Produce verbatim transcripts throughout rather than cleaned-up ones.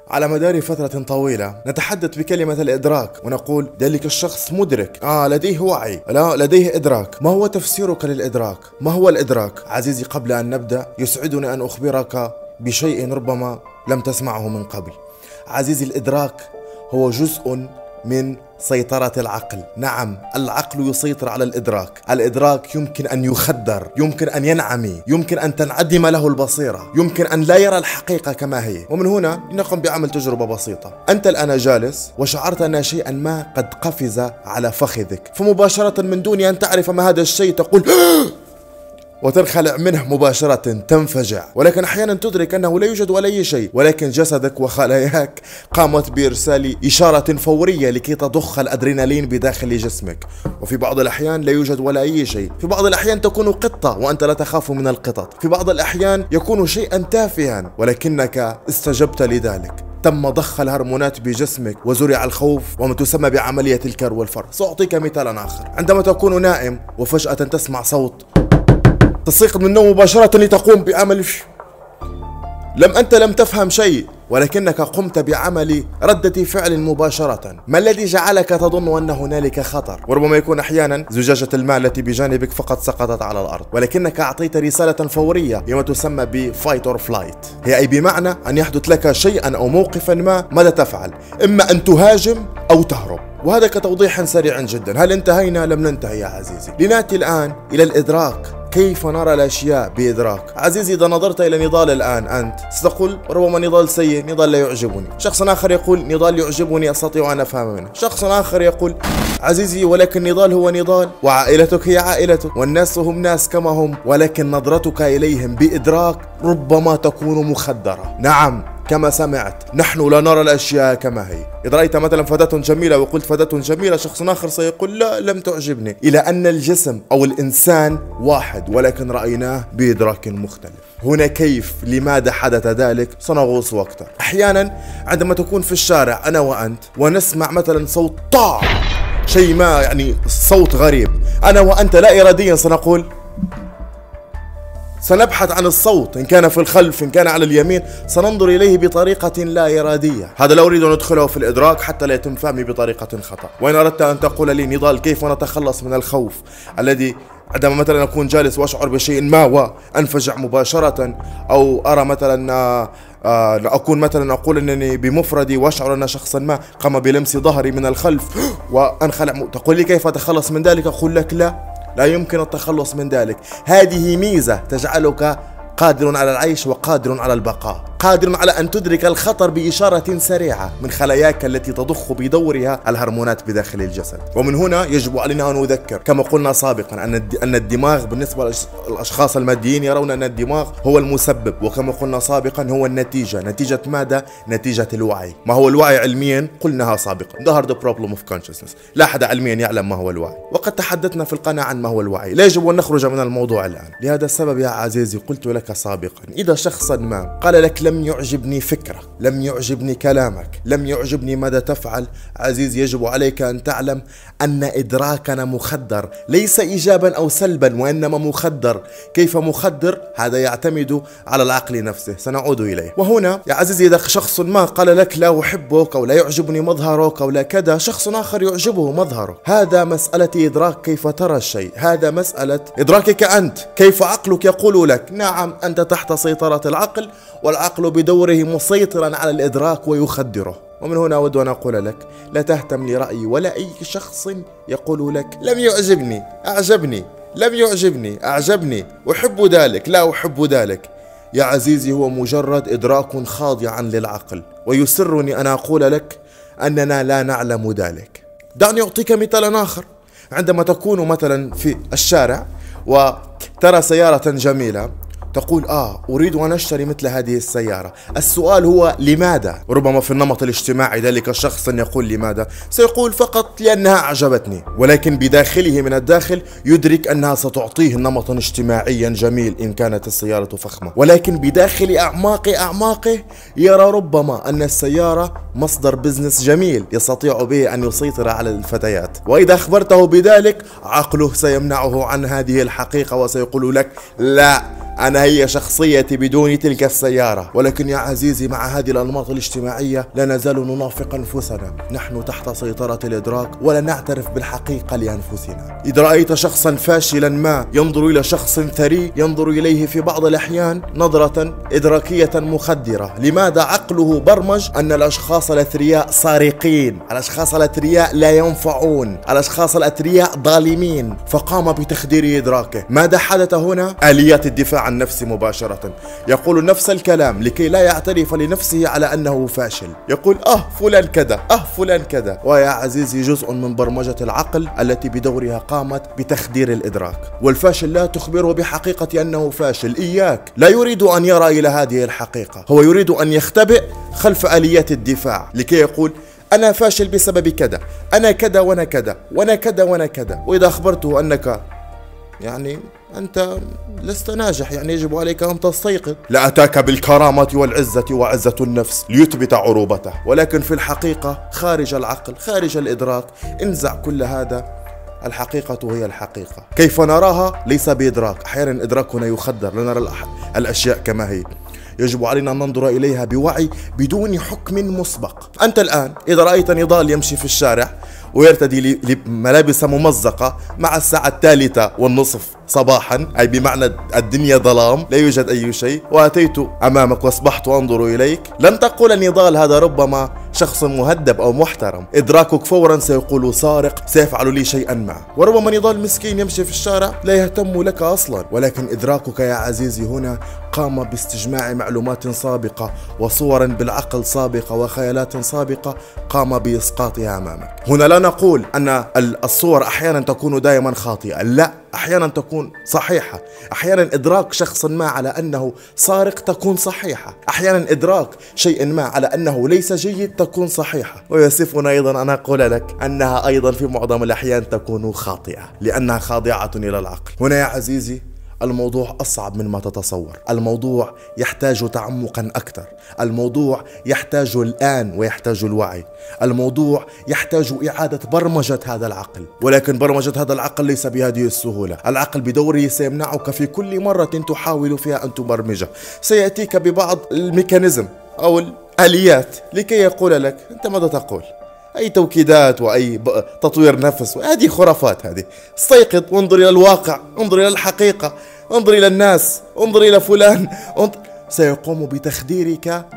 على مدار فترة طويلة نتحدث بكلمة الإدراك ونقول ذلك الشخص مدرك، آه لديه وعي، لا لديه إدراك. ما هو تفسيرك للإدراك؟ ما هو الإدراك؟ عزيزي، قبل أن نبدأ يسعدني أن أخبرك بشيء ربما لم تسمعه من قبل. عزيزي، الإدراك هو جزء من سيطرة العقل. نعم، العقل يسيطر على الإدراك. الإدراك يمكن أن يخدر، يمكن أن ينعمي، يمكن أن تنعدم له البصيرة، يمكن أن لا يرى الحقيقة كما هي. ومن هنا لنقوم بعمل تجربة بسيطة. أنت الآن جالس وشعرت أن شيئا ما قد قفز على فخذك، فمباشرة من دون أن تعرف ما هذا الشيء تقول وتنخلع منه مباشرة، تنفجع. ولكن أحيانا تدرك أنه لا يوجد ولا أي شيء، ولكن جسدك وخلاياك قامت بإرسال إشارة فورية لكي تضخ الأدرينالين بداخل جسمك. وفي بعض الأحيان لا يوجد ولا أي شيء، في بعض الأحيان تكون قطة وأنت لا تخاف من القطط، في بعض الأحيان يكون شيئا تافها ولكنك استجبت لذلك. تم ضخ الهرمونات بجسمك وزرع الخوف وما تسمى بعملية الكر والفر. سأعطيك مثالا آخر. عندما تكون نائم وفجأة تسمع صوت، تستيقظ من النوم مباشرة لتقوم بعمل لم أنت لم تفهم شيء، ولكنك قمت بعمل ردة فعل مباشرة. ما الذي جعلك تظن أن هنالك خطر؟ وربما يكون أحيانا زجاجة الماء التي بجانبك فقط سقطت على الأرض، ولكنك أعطيت رسالة فورية بما تسمى بفايت اور فلايت، هي أي بمعنى أن يحدث لك شيئا أو موقفا ما. ماذا تفعل؟ إما أن تهاجم أو تهرب. وهذا كتوضيح سريع جدا. هل انتهينا؟ لم ننتهي يا عزيزي. لنأتي الآن إلى الإدراك. كيف نرى الأشياء بإدراك؟ عزيزي، إذا نظرت إلى نضال الآن أنت ستقول ربما نضال سيء، نضال لا يعجبني. شخص آخر يقول نضال يعجبني، أستطيع أن أفهم منه. شخص آخر يقول عزيزي ولكن نضال هو نضال، وعائلتك هي عائلتك، والناس هم ناس كما هم، ولكن نظرتك إليهم بإدراك ربما تكون مخدرة. نعم، كما سمعت، نحن لا نرى الأشياء كما هي. إذا رأيت مثلا فتاة جميلة وقلت فتاة جميلة، شخص آخر سيقول لا لم تعجبني، إلى أن الجسم أو الإنسان واحد ولكن رأيناه بإدراك مختلف. هنا كيف؟ لماذا حدث ذلك؟ سنغوص أكثر. أحيانا عندما تكون في الشارع أنا وأنت ونسمع مثلا صوت طاع، شيء ما يعني صوت غريب، أنا وأنت لا إراديا سنقول، سنبحث عن الصوت، إن كان في الخلف إن كان على اليمين، سننظر إليه بطريقة لا إرادية. هذا لا أريد أن أدخله في الإدراك حتى لا يتم فهمي بطريقة خطأ. وإن أردت أن تقول لي نضال كيف نتخلص من الخوف الذي عندما مثلا أكون جالس وأشعر بشيء ما وأنفجع مباشرة، أو أرى مثلا آه أكون مثلا أقول أنني بمفردي وأشعر أن شخصا ما قام بلمس ظهري من الخلف وأنخلع، تقول لي كيف أتخلص من ذلك؟ أقول لك لا لا يمكن التخلص من ذلك. هذه ميزة تجعلك قادر على العيش وقادر على البقاء، قادر على أن تدرك الخطر بإشارة سريعة من خلاياك التي تضخ بدورها الهرمونات بداخل الجسد. ومن هنا يجب علينا أن نذكر كما قلنا سابقا أن الدماغ بالنسبة للأشخاص الماديين يرون أن الدماغ هو المسبب، وكما قلنا سابقا هو النتيجة. نتيجة ماذا؟ نتيجة الوعي. ما هو الوعي علميا؟ قلناها سابقا The hard problem of consciousness. لا أحد علميا يعلم ما هو الوعي، وقد تحدثنا في القناة عن ما هو الوعي. لا يجب أن نخرج من الموضوع الآن. لهذا السبب يا عزيزي قلت لك سابقا، إذا شخصا ما قال لك لم يعجبني فكرة، لم يعجبني كلامك، لم يعجبني ماذا تفعل، عزيز يجب عليك أن تعلم أن إدراكنا مخدر، ليس إيجابا أو سلبا وإنما مخدر. كيف مخدر؟ هذا يعتمد على العقل نفسه، سنعود إليه. وهنا يا عزيزي إذا شخص ما قال لك لا أحبك أو لا يعجبني مظهرك أو لا كذا، شخص آخر يعجبه مظهرك، هذا مسألة إدراك كيف ترى الشيء، هذا مسألة إدراكك أنت. كيف عقلك يقول لك نعم أنت تحت سيطرة العقل، والعقل بدوره مسيطرا على الإدراك ويخدره. ومن هنا أود أن أقول لك لا تهتم لرأيي ولا أي شخص يقول لك لم يعجبني، أعجبني، لم يعجبني، أعجبني، أحب ذلك، لا أحب ذلك. يا عزيزي هو مجرد إدراك خاضعا للعقل، ويسرني أن أقول لك أننا لا نعلم ذلك. دعني أعطيك مثالا آخر. عندما تكون مثلا في الشارع وترى سيارة جميلة، تقول آه أريد أن أشتري مثل هذه السيارة. السؤال هو لماذا؟ ربما في النمط الاجتماعي ذلك الشخص يقول لماذا؟ سيقول فقط لأنها أعجبتني، ولكن بداخله من الداخل يدرك أنها ستعطيه نمطا اجتماعيا جميل إن كانت السيارة فخمة، ولكن بداخل أعماق أعماقه يرى ربما أن السيارة مصدر بزنس جميل يستطيع به أن يسيطر على الفتيات. وإذا أخبرته بذلك عقله سيمنعه عن هذه الحقيقة وسيقول لك لا أنا هي شخصيتي بدون تلك السيارة. ولكن يا عزيزي مع هذه الأنماط الاجتماعية لا نزال ننافق أنفسنا، نحن تحت سيطرة الإدراك ولا نعترف بالحقيقة لأنفسنا. إذا رأيت شخصا فاشلا ما ينظر إلى شخص ثري ينظر إليه في بعض الأحيان نظرة إدراكية مخدرة. لماذا؟ عقله برمج أن الأشخاص الأثرياء سارقين، الأشخاص الأثرياء لا ينفعون، الأشخاص الأثرياء ظالمين، فقام بتخدير إدراكه. ماذا حدث هنا؟ آليات الدفاع عن نفسه مباشرة. يقول نفس الكلام لكي لا يعترف لنفسه على أنه فاشل. يقول أه فلان كذا، أه فلان كذا. ويا عزيزي جزء من برمجة العقل التي بدورها قامت بتخدير الإدراك. والفاشل لا تخبره بحقيقة أنه فاشل، إياك، لا يريد أن يرى إلى هذه الحقيقة، هو يريد أن يختبئ خلف آليات الدفاع لكي يقول أنا فاشل بسبب كذا، أنا كذا وأنا كذا وأنا كذا وأنا كذا. وإذا أخبرته أنك يعني أنت لست ناجح يعني يجب عليك أن تستيقظ، لأتاك بالكرامة والعزة وعزة النفس ليثبت عروبته. ولكن في الحقيقة خارج العقل خارج الإدراك انزع كل هذا، الحقيقة هي الحقيقة كيف نراها ليس بإدراك. أحيانا إدراكنا يخدر لنرى الأشياء كما هي. يجب علينا أن ننظر إليها بوعي بدون حكم مسبق. أنت الآن إذا رأيت نضال يمشي في الشارع ويرتدي لملابس ممزقة مع الساعة الثالثة والنصف صباحا، أي بمعنى الدنيا ظلام لا يوجد أي شيء، وأتيت أمامك وأصبحت أنظر إليك، لن تقول نضال هذا ربما شخص مهذب أو محترم. إدراكك فورا سيقول سارق، سيفعل لي شيئا ما. وربما نضال مسكين يمشي في الشارع لا يهتم لك أصلا، ولكن إدراكك يا عزيزي هنا قام باستجماع معلومات سابقة وصورا بالعقل سابقة وخيالات سابقة قام بإسقاطها أمامك. هنا لا نقول أن الصور أحيانا تكون دائما خاطئة، لا، أحيانا تكون صحيحة. أحيانا إدراك شخص ما على أنه سارق تكون صحيحة، أحيانا إدراك شيء ما على أنه ليس جيد تكون صحيحة. ويصفنا أيضا أن أقول لك أنها أيضا في معظم الأحيان تكون خاطئة لأنها خاضعة إلى العقل. هنا يا عزيزي الموضوع أصعب مما تتصور، الموضوع يحتاج تعمقا أكثر، الموضوع يحتاج الآن ويحتاج الوعي، الموضوع يحتاج إعادة برمجة هذا العقل. ولكن برمجة هذا العقل ليس بهذه السهولة. العقل بدوره سيمنعك في كل مرة تحاول فيها أن تبرمجه، سيأتيك ببعض الميكانيزم أو الآليات لكي يقول لك أنت ماذا تقول، أي توكيدات وأي تطوير نفس، هذه خرافات. هذه استيقظ وانظر إلى الواقع، انظر إلى الحقيقة، انظر إلى الناس، انظر إلى فلان، انظر. سيقوم بتخديرك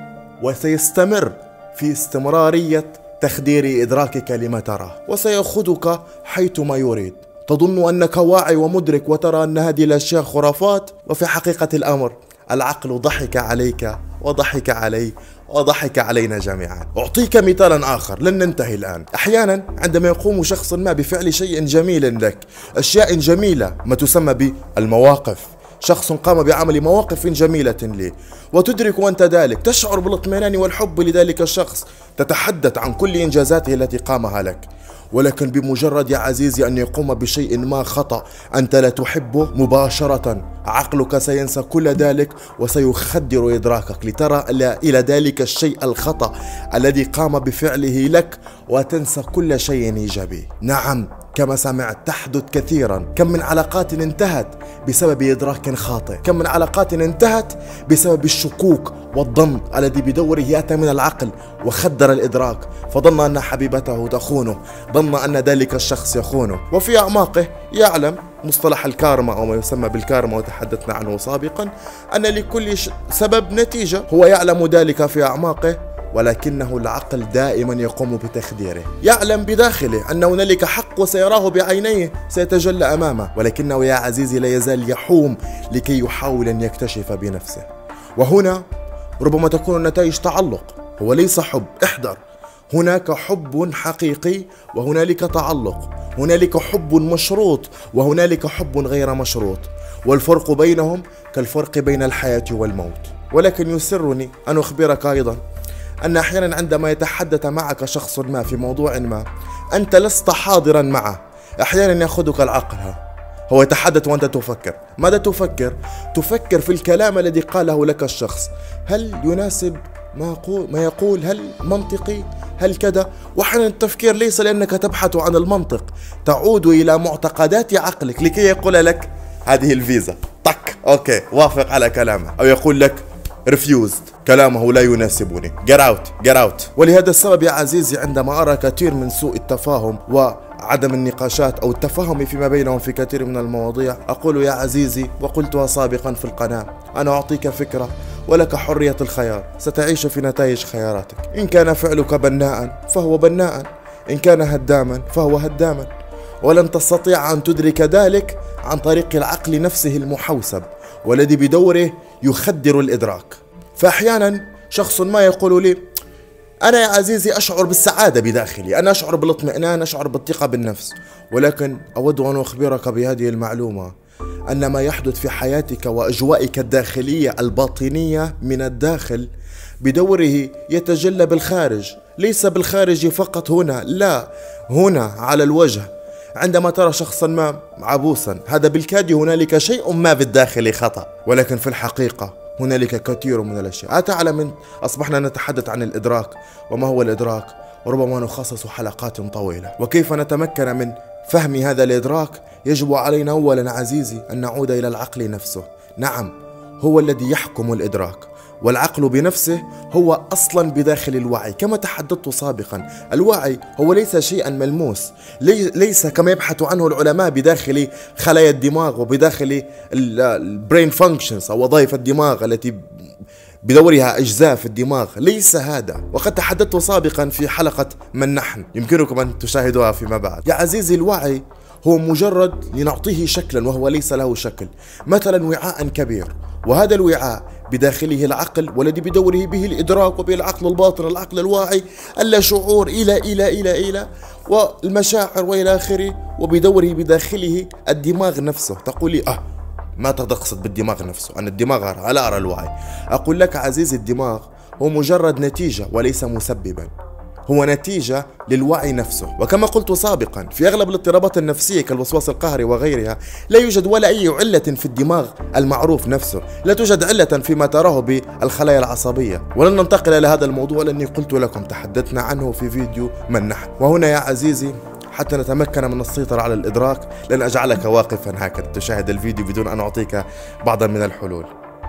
وسيستمر في استمرارية تخدير إدراكك لما تراه، وسيأخذك حيثما يريد. تظن أنك واعي ومدرك وترى أن هذه الأشياء خرافات، وفي حقيقة الأمر العقل ضحك عليك وضحك علي وضحك علينا جميعا. أعطيك مثالا آخر لن ننتهي الآن. أحيانا عندما يقوم شخص ما بفعل شيء جميل لك، أشياء جميلة ما تسمى بالمواقف، شخص قام بعمل مواقف جميلة لي وتدرك أنت ذلك، تشعر بالاطمئنان والحب لذلك الشخص، تتحدث عن كل إنجازاته التي قامها لك. ولكن بمجرد يا عزيزي أن يقوم بشيء ما خطأ أنت لا تحبه، مباشرة عقلك سينسى كل ذلك وسيخدر إدراكك لترى إلى ذلك الشيء الخطأ الذي قام بفعله لك وتنسى كل شيء إيجابي. نعم كما سمعت تحدث كثيرا. كم من علاقات انتهت بسبب إدراك خاطئ، كم من علاقات انتهت بسبب الشكوك والظن الذي بدوره يأتي من العقل وخدر الإدراك، فظن أن حبيبته تخونه، ظن أن ذلك الشخص يخونه، وفي أعماقه يعلم مصطلح الكارما أو ما يسمى بالكارما وتحدثنا عنه سابقا، أن لكل سبب نتيجة. هو يعلم ذلك في أعماقه، ولكنه العقل دائما يقوم بتخديره. يعلم بداخله أن هنالك حق وسيراه بعينيه سيتجلى أمامه، ولكنه يا عزيزي لا يزال يحوم لكي يحاول أن يكتشف بنفسه. وهنا ربما تكون النتائج تعلق، هو ليس حب. احذر، هناك حب حقيقي وهنالك تعلق، هنالك حب مشروط وهنالك حب غير مشروط، والفرق بينهم كالفرق بين الحياة والموت. ولكن يسرني أن أخبرك أيضا أن أحيانا عندما يتحدث معك شخص ما في موضوع ما أنت لست حاضرا معه. أحيانا يأخذك العقل، هو يتحدث وأنت تفكر. ماذا تفكر؟ تفكر في الكلام الذي قاله لك الشخص، هل يناسب ما يقول, ما يقول هل منطقي؟ هل كذا؟ وأحيانا التفكير ليس لأنك تبحث عن المنطق، تعود إلى معتقدات عقلك لكي يقول لك هذه الفيزا، طك اوكي وافق على كلامه، او يقول لك refused، كلامه لا يناسبني، get out get out. ولهذا السبب يا عزيزي عندما أرى كثير من سوء التفاهم وعدم النقاشات أو التفاهم فيما بينهم في كثير من المواضيع، أقول يا عزيزي وقلتها سابقا في القناة، أنا أعطيك فكرة ولك حرية الخيار، ستعيش في نتائج خياراتك. إن كان فعلك بناء فهو بناء، إن كان هداما فهو هداما، ولن تستطيع أن تدرك ذلك عن طريق العقل نفسه المحوسب والذي بدوره يخدر الإدراك. فأحيانا شخص ما يقول لي أنا يا عزيزي أشعر بالسعادة بداخلي، أنا أشعر بالاطمئنان، أشعر بالثقة بالنفس، ولكن أود أن أخبرك بهذه المعلومة أن ما يحدث في حياتك وأجوائك الداخلية الباطنية من الداخل بدوره يتجلى بالخارج، ليس بالخارج فقط هنا، لا، هنا على الوجه. عندما ترى شخصا ما عبوسا هذا بالكاد هنالك شيء ما بالداخل خطأ، ولكن في الحقيقة هنالك كثير من الأشياء. أتعلم أصبحنا نتحدث عن الإدراك وما هو الإدراك، وربما نخصص حلقات طويلة. وكيف نتمكن من فهم هذا الإدراك؟ يجب علينا أولا عزيزي أن نعود إلى العقل نفسه. نعم، هو الذي يحكم الإدراك، والعقل بنفسه هو أصلا بداخل الوعي. كما تحدثت سابقا، الوعي هو ليس شيئا ملموس، ليس كما يبحث عنه العلماء بداخل خلايا الدماغ وبداخل البرين فانكشنز أو وظائف الدماغ التي بدورها أجزاء في الدماغ، ليس هذا. وقد تحدثت سابقا في حلقة من نحن، يمكنكم أن تشاهدوها فيما بعد. يا عزيزي الوعي هو مجرد لنعطيه شكلا وهو ليس له شكل، مثلا وعاء كبير، وهذا الوعاء بداخله العقل والذي بدوره به الإدراك، وبه العقل الباطن، العقل الواعي، اللاشعور، إلى إلى إلى إلى والمشاعر وإلى آخره، وبدوره بداخله الدماغ نفسه. تقول لي أه ما تقصد بالدماغ نفسه؟ أنا الدماغ أرى لا أرى الوعي. أقول لك عزيزي الدماغ هو مجرد نتيجة وليس مسببا، هو نتيجة للوعي نفسه. وكما قلت سابقا في أغلب الاضطرابات النفسية كالوسواس القهري وغيرها لا يوجد ولا أي علة في الدماغ المعروف نفسه، لا توجد علة فيما تراه بالخلايا العصبية. ولن ننتقل إلى هذا الموضوع لأني قلت لكم تحدثنا عنه في فيديو من نحن. وهنا يا عزيزي حتى نتمكن من السيطرة على الإدراك لن أجعلك واقفا هكذا تشاهد الفيديو بدون أن أعطيك بعضا من الحلول.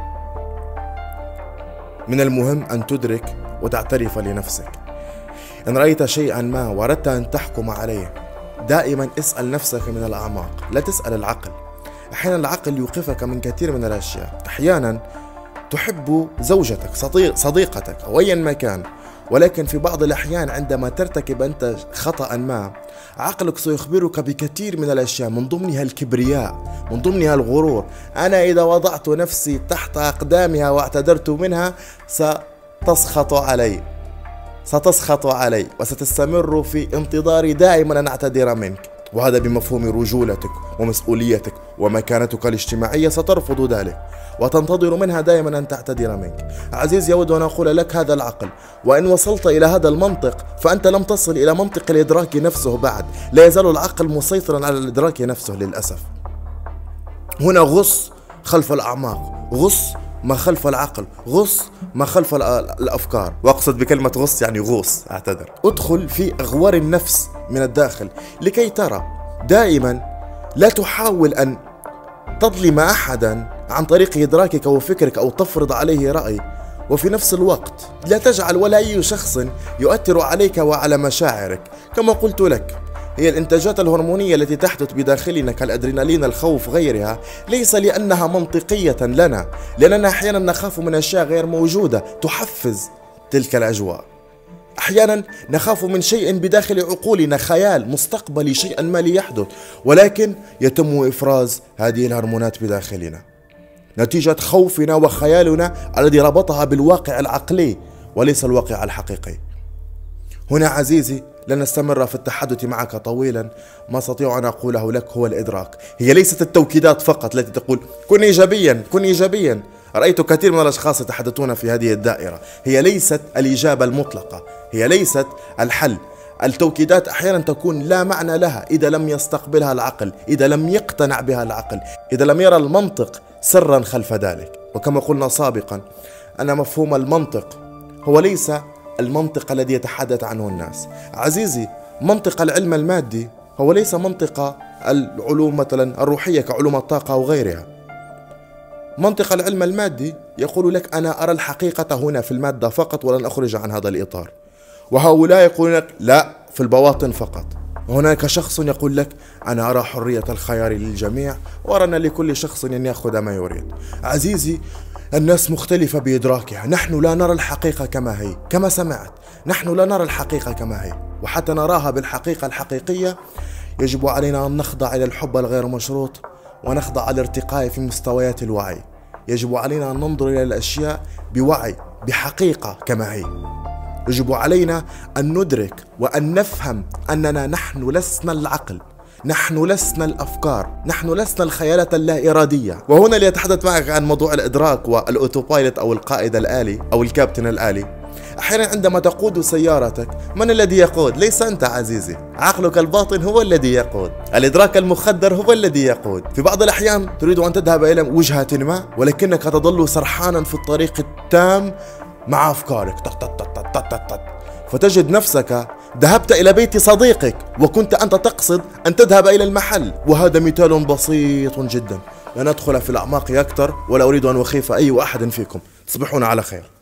من المهم أن تدرك وتعترف لنفسك. إن رأيت شيئا ما وأردت أن تحكم عليه دائما اسأل نفسك من الأعماق، لا تسأل العقل. أحيانا العقل يوقفك من كثير من الأشياء. أحيانا تحب زوجتك، صديقتك أو أيا ما كان، ولكن في بعض الأحيان عندما ترتكب أنت خطأ ما عقلك سيخبرك بكثير من الأشياء، من ضمنها الكبرياء، من ضمنها الغرور. أنا إذا وضعت نفسي تحت أقدامها واعتذرت منها ستسخط علي ستسخط علي وستستمر في انتظاري دائما أن أعتذر منك. وهذا بمفهوم رجولتك ومسؤوليتك ومكانتك الاجتماعية، سترفض ذلك وتنتظر منها دائما أن تعتذر منك. عزيزي أود أن أقول لك هذا العقل، وإن وصلت إلى هذا المنطق فأنت لم تصل إلى منطق الإدراك نفسه بعد، لا يزال العقل مسيطرا على الإدراك نفسه للأسف. هنا غص خلف الأعماق، غص ما خلف العقل، غص ما خلف الأفكار، وأقصد بكلمة غص يعني غوص، أعتذر. ادخل في أغوار النفس من الداخل لكي ترى دائما، لا تحاول أن تظلم أحدا عن طريق إدراكك وفكرك أو تفرض عليه رأي، وفي نفس الوقت لا تجعل ولا أي شخص يؤثر عليك وعلى مشاعرك. كما قلت لك، هي الإنتاجات الهرمونية التي تحدث بداخلنا كالأدرينالين، الخوف، غيرها، ليس لأنها منطقية لنا، لأننا أحيانا نخاف من أشياء غير موجودة تحفز تلك الأجواء. أحيانا نخاف من شيء بداخل عقولنا، خيال مستقبلي، شيئا ما ليحدث، ولكن يتم إفراز هذه الهرمونات بداخلنا نتيجة خوفنا وخيالنا الذي ربطها بالواقع العقلي وليس الواقع الحقيقي. هنا عزيزي لن نستمر في التحدث معك طويلا، ما استطيع أن أقوله لك هو الإدراك. هي ليست التوكيدات فقط التي تقول كن إيجابيا كن إيجابيا. رأيت كثير من الأشخاص يتحدثون في هذه الدائرة. هي ليست الإجابة المطلقة، هي ليست الحل. التوكيدات أحيانا تكون لا معنى لها إذا لم يستقبلها العقل، إذا لم يقتنع بها العقل، إذا لم يرى المنطق سرا خلف ذلك. وكما قلنا سابقا أن مفهوم المنطق هو ليس المنطق الذي يتحدث عنه الناس. عزيزي، منطق العلم المادي هو ليس منطق العلوم مثلا الروحية كعلوم الطاقة وغيرها. منطق العلم المادي يقول لك أنا أرى الحقيقة هنا في المادة فقط ولن أخرج عن هذا الإطار، وهؤلاء يقولون لك لا، في البواطن فقط. وهناك شخص يقول لك أنا أرى حرية الخيار للجميع وأرى أن لكل شخص أن يأخذ ما يريد. عزيزي، الناس مختلفة بإدراكها، نحن لا نرى الحقيقة كما هي. كما سمعت، نحن لا نرى الحقيقة كما هي، وحتى نراها بالحقيقة الحقيقية يجب علينا أن نخضع إلى الحب الغير مشروط، ونخضع الارتقاء في مستويات الوعي. يجب علينا أن ننظر إلى الأشياء بوعي، بحقيقة كما هي. يجب علينا أن ندرك وأن نفهم أننا نحن لسنا العقل، نحن لسنا الأفكار، نحن لسنا الخيالات اللا إرادية. وهنا ليتحدث معك عن موضوع الإدراك والأوتوبايلوت أو القائد الآلي أو الكابتن الآلي. أحيانا عندما تقود سيارتك، من الذي يقود؟ ليس أنت عزيزي، عقلك الباطن هو الذي يقود، الإدراك المخدر هو الذي يقود. في بعض الأحيان تريد أن تذهب إلى وجهة ما، ولكنك تظل سرحانا في الطريق التام مع أفكارك، فتجد نفسك ذهبت إلى بيت صديقك وكنت أنت تقصد أن تذهب إلى المحل. وهذا مثال بسيط جدا، لا ندخل في الأعماق أكثر، ولا أريد أن أخيف أي أحد فيكم. تصبحون على خير.